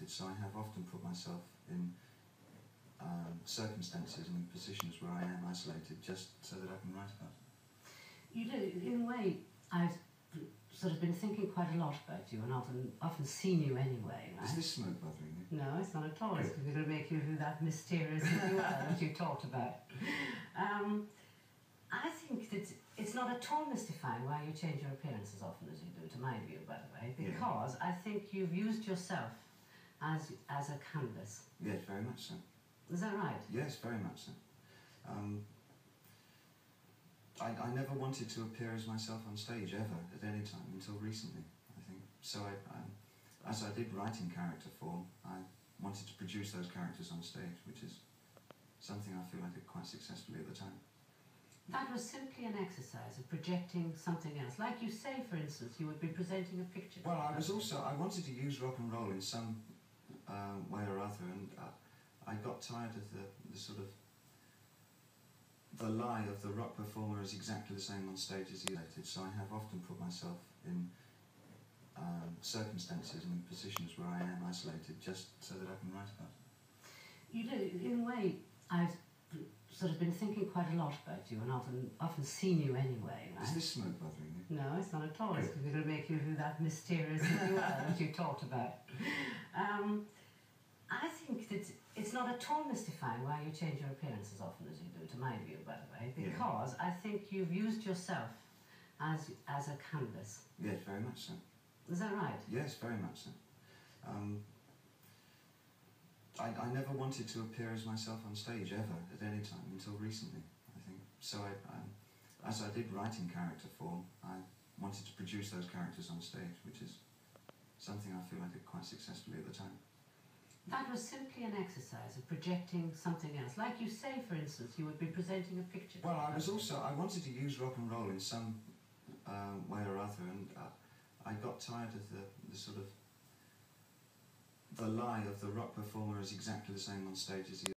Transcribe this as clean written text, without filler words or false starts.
isolated, so I have often put myself in circumstances and in positions where I am isolated just so that I can write about it. You do, in a way. I've sort of been thinking quite a lot about you and often seen you anyway, right? Is this smoke bothering you? No, it's not at all. It's going to make you that mysterious as you are that you talked about. I think that it's not at all mystifying why you change your appearance as often as you do, to my view, by the way, because I think you've used yourself as a canvas. Yes, very much so. Is that right? Yes, very much so. I never wanted to appear as myself on stage ever, at any time, until recently, I think. So as I did write in character form, I wanted to produce those characters on stage, which is something I feel I did quite successfully at the time. That was simply an exercise of projecting something else. Like you say, for instance, you would be presenting a picture. Well, I wanted to use rock and roll in some way or other, and I got tired of the sort of the lie of the rock performer is exactly the same on stage as he is. So I have often put myself in circumstances and in positions where I am isolated just so that I can write about it. You do, in a way. I've sort of been thinking quite a lot about you and often seen you anyway, right? Is this smoke bothering you? No, it's not at all. It's going to make you that mysterious as you are that you talked about. I think that it's not at all mystifying why you change your appearance as often as you do, to my view, by the way, because I think you've used yourself as a canvas. Yes, very much so. Is that right? Yes, very much so. I never wanted to appear as myself on stage ever, at any time, until recently, I think. So as I did write in character form, I wanted to produce those characters on stage, which is something I feel I did quite successfully at the time. That was simply an exercise of projecting something else. Like you say, for instance, you would be presenting a picture. Well, I wanted to use rock and roll in some way or other, and I got tired of the sort of the lie of the rock performer is exactly the same on stage as he